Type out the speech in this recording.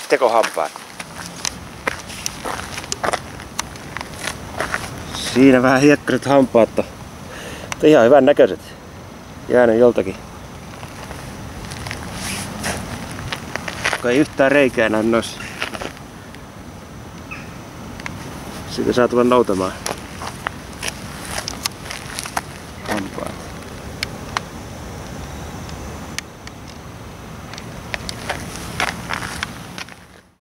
tekohampaat. Siinä vähän hiekkaset hampaat, mutta ihan hyvän näköiset. Jäänyt joltakin. Ei yhtään reikää näy noissa. Siitä saa tulla noutamaan hampaa.